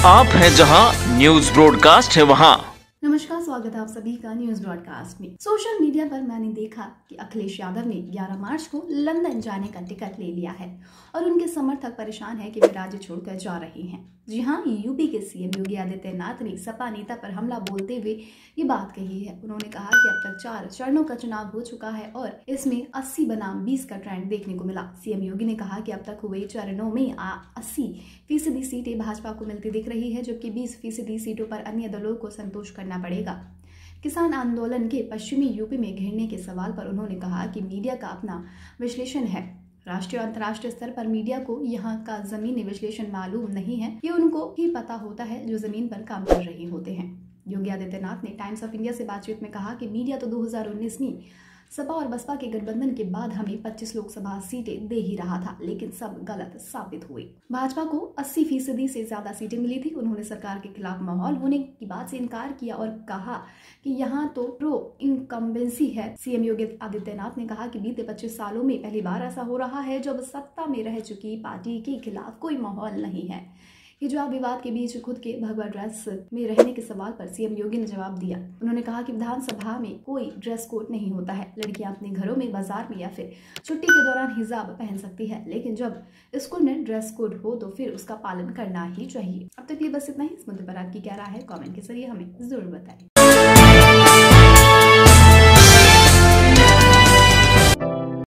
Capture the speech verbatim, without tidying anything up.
आप हैं जहां न्यूज ब्रॉडकास्ट है वहां। नमस्कार, स्वागत है आप सभी का न्यूज ब्रॉडकास्ट में। सोशल मीडिया पर मैंने देखा कि अखिलेश यादव ने ग्यारह मार्च को लंदन जाने का टिकट ले लिया है और उनके समर्थक परेशान हैं कि वे राज्य छोड़कर जा रहे हैं। जी हाँ, यूपी के सीएम योगी आदित्यनाथ ने सपा नेता पर हमला बोलते हुए ये बात कही है। उन्होंने कहा कि अब तक चार चरणों का चुनाव हो चुका है और इसमें अस्सी बनाम बीस का ट्रेंड देखने को मिला। सीएम योगी ने कहा कि अब तक हुए चरणों में अस्सी फीसदी सीटें भाजपा को मिलती दिख रही है, जबकि बीस फीसदी सीटों पर अन्य दलों को संतोष करना पड़ेगा। किसान आंदोलन के पश्चिमी यूपी में घेरने के सवाल पर उन्होंने कहा कि मीडिया का अपना विश्लेषण है। राष्ट्रीय और अंतर्राष्ट्रीय स्तर पर मीडिया को यहाँ का जमीनी विश्लेषण मालूम नहीं है, ये उनको ही पता होता है जो जमीन पर काम कर रहे होते हैं। योगी आदित्यनाथ ने टाइम्स ऑफ इंडिया से बातचीत में कहा कि मीडिया तो दो हज़ार उन्नीस में सपा और बसपा के गठबंधन के बाद हमें पच्चीस लोकसभा सीटें दे ही रहा था, लेकिन सब गलत साबित हुई। भाजपा को अस्सी फीसदी से ज्यादा सीटें मिली थी। उन्होंने सरकार के खिलाफ माहौल होने की बात से इनकार किया और कहा कि यहाँ तो प्रो इनकम्बेंसी है। सीएम योगी आदित्यनाथ ने कहा कि बीते पच्चीस सालों में पहली बार ऐसा हो रहा है जब सत्ता में रह चुकी पार्टी के खिलाफ कोई माहौल नहीं है। ये जवाब विवाद के बीच खुद के भगवा ड्रेस में रहने के सवाल पर सीएम योगी ने जवाब दिया। उन्होंने कहा कि विधानसभा में कोई ड्रेस कोड नहीं होता है। लड़कियां अपने घरों में, बाजार में या फिर छुट्टी के दौरान हिजाब पहन सकती है, लेकिन जब स्कूल में ड्रेस कोड हो तो फिर उसका पालन करना ही चाहिए। अब तक ये बस इतना ही। इस मुद्दे पर आपकी क्या राय है, कमेंट के जरिए हमें जरूर बताएं।